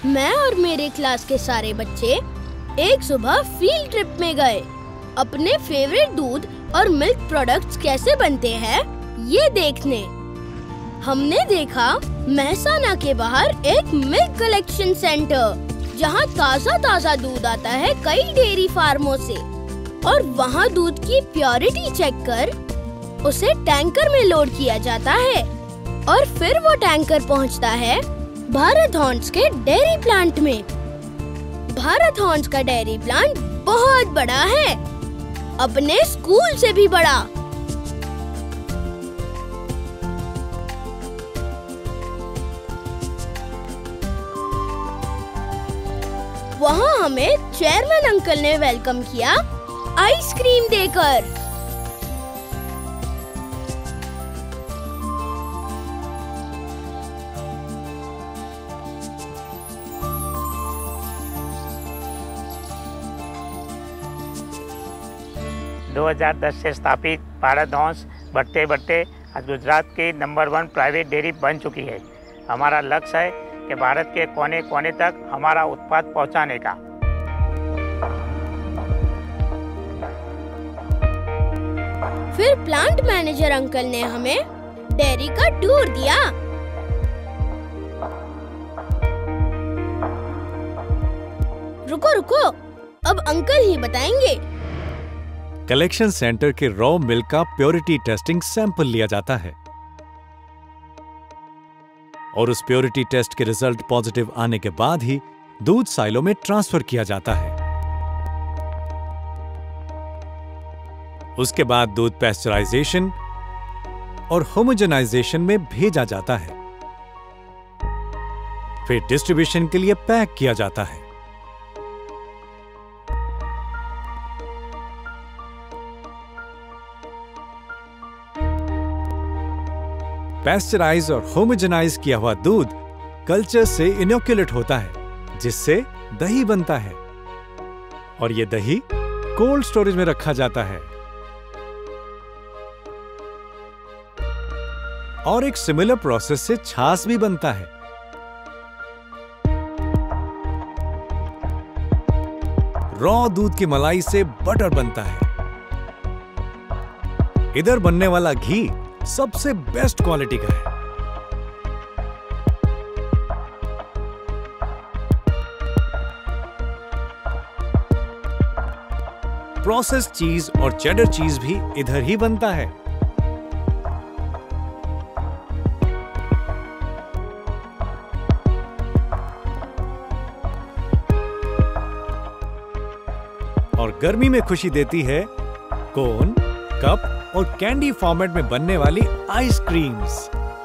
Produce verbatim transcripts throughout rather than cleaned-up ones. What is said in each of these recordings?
मैं और मेरे क्लास के सारे बच्चे एक सुबह फील्ड ट्रिप में गए। अपने फेवरेट दूध और मिल्क प्रोडक्ट्स कैसे बनते हैं ये देखने। हमने देखा मेहसाना के बाहर एक मिल्क कलेक्शन सेंटर, जहाँ ताज़ा ताज़ा दूध आता है कई डेयरी फार्मों से, और वहाँ दूध की प्योरिटी चेक कर उसे टैंकर में लोड किया जाता है और फिर वो टैंकर पहुँचता है भारत हॉर्न्स के डेयरी प्लांट में। भारत हॉर्न्स का डेयरी प्लांट बहुत बड़ा है, अपने स्कूल से भी बड़ा। वहाँ हमें चेयरमैन अंकल ने वेलकम किया आइसक्रीम देकर। दो हज़ार दस से स्थापित भारत हॉर्न्स बढ़ते बढ़ते आज गुजरात की नंबर वन प्राइवेट डेयरी बन चुकी है। हमारा लक्ष्य है कि भारत के कोने कोने तक हमारा उत्पाद पहुंचाने का। फिर प्लांट मैनेजर अंकल ने हमें डेयरी का टूर दिया। रुको रुको, अब अंकल ही बताएंगे। कलेक्शन सेंटर के रॉ मिल्क का प्योरिटी टेस्टिंग सैंपल लिया जाता है और उस प्योरिटी टेस्ट के रिजल्ट पॉजिटिव आने के बाद ही दूध साइलो में ट्रांसफर किया जाता है। उसके बाद दूध पैस्चराइजेशन और होमोजेनाइजेशन में भेजा जाता है, फिर डिस्ट्रीब्यूशन के लिए पैक किया जाता है। पैस्चराइज और होमोजेनाइज किया हुआ दूध कल्चर से इनोक्युलेट होता है, जिससे दही बनता है और ये दही कोल्ड स्टोरेज में रखा जाता है। और एक सिमिलर प्रोसेस से छाछ भी बनता है। रॉ दूध की मलाई से बटर बनता है। इधर बनने वाला घी सबसे बेस्ट क्वालिटी का है। प्रोसेस्ड चीज और चेडर चीज भी इधर ही बनता है। और गर्मी में खुशी देती है कोन, कप और कैंडी फॉर्मेट में बनने वाली आइसक्रीम्स।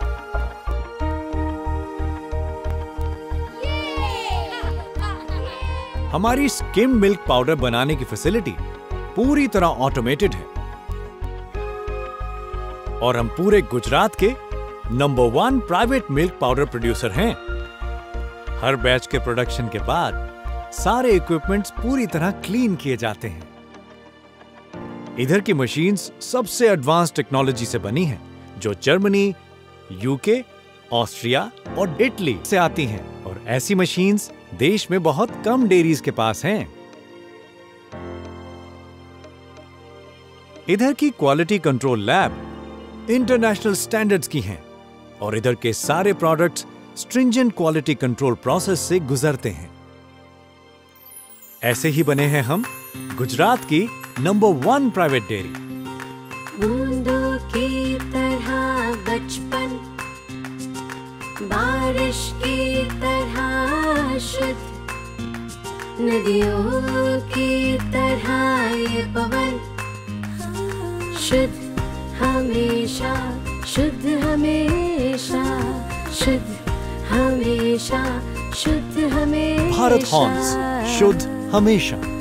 हमारी स्किम मिल्क पाउडर बनाने की फैसिलिटी पूरी तरह ऑटोमेटेड है और हम पूरे गुजरात के number one private milk powder producer हैं। हर बैच के प्रोडक्शन के बाद सारे इक्विपमेंट्स पूरी तरह क्लीन किए जाते हैं। इधर की मशीन्स सबसे एडवांस टेक्नोलॉजी से बनी हैं, जो जर्मनी, यूके, ऑस्ट्रिया और इटली से आती हैं, और ऐसी मशीन्स देश में बहुत कम डेयरीज के पास हैं। इधर की quality control lab international standards की हैं और इधर के सारे products stringent quality control process से गुजरते हैं। ऐसे ही बने हैं हम गुजरात की नंबर वन प्राइवेट डेयरी। बूंदों की तरह बचपन, बारिश की तरह शुद्ध, नदियों की तरह ये पवन, शुद्ध हमेशा, शुद्ध हमेशा, शुद्ध हमेशा, शुद्ध हमेशा। भारत हॉर्न्स, शुद्ध हमेशा।